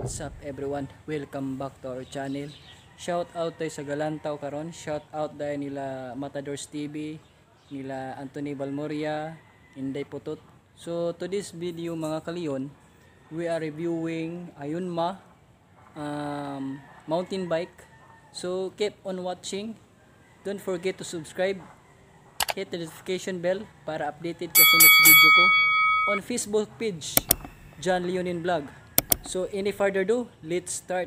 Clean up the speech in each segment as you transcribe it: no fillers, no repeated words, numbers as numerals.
What's up everyone? Welcome back to our channel. Shout out tayo sa Galantaw karon. Shout out dahil nila Matadors TV, nila Anthony Balmoria, Inday Putot. So to this video mga kaliyon, we are reviewing Ayunma mountain bike. So keep on watching. Don't forget to subscribe. Hit the notification bell para updated ka sa next video ko on Facebook page John Leonin Vlog. So any further ado, let's start.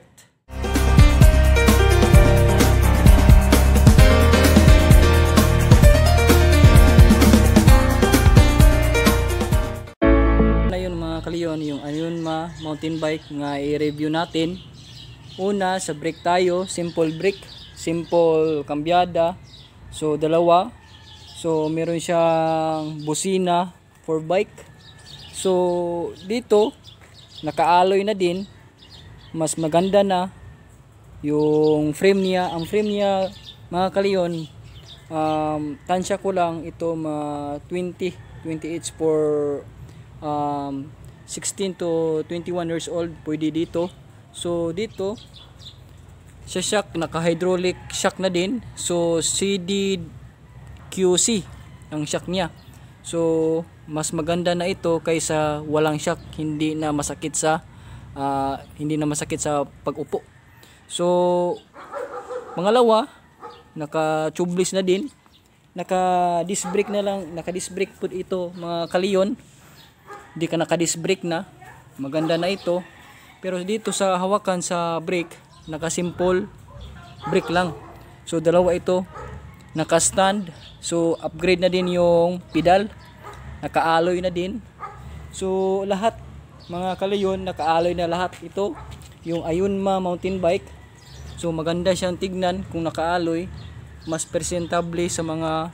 Na yun mga kaliyon, yung Ayunma mountain bike nga i-review natin. Una sa brake tayo, simple brake, simple kambyada. So dalawa. So meron siyang busina for bike. So dito naka-alloy na din, mas maganda na yung frame niya. Ang frame niya mga kaliyon, tansya ko lang ito 20 each for 16 to 21 years old, pwede dito. So dito sa shock, naka hydraulic shock na din. So CDQC ang shock niya. So mas maganda na ito kaysa walang shock, hindi na masakit sa pag-upo. So pangalawa, naka tubeless na din, naka disc brake na lang, naka disc brake po ito mga kaliyon. Hindi ka naka disc brake na, maganda na ito. Pero dito sa hawakan sa brake, naka simple brake lang. So dalawa ito, naka stand. So upgrade na din yung pedal, naka-alloy na din. So lahat mga kaliyon, naka-alloy na lahat ito, yung Ayunma mountain bike. So maganda siyang tignan kung naka-alloy, mas presentable sa mga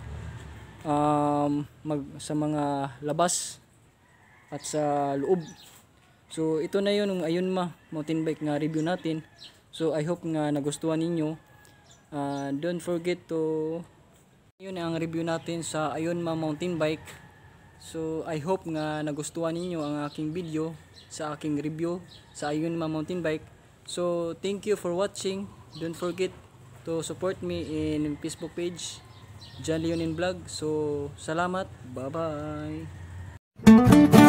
sa mga labas at sa loob. So ito na yun yung Ayunma mountain bike nga review natin. So I hope nga nagustuhan ninyo. Don't forget to, yun ang review natin sa Ayunma mountain bike. So I hope nga nagustuhan ninyo ang aking video sa aking review sa Ayunma mountain bike. So thank you for watching. Don't forget to support me in Facebook page John Leonin Vlog. So salamat. Bye bye.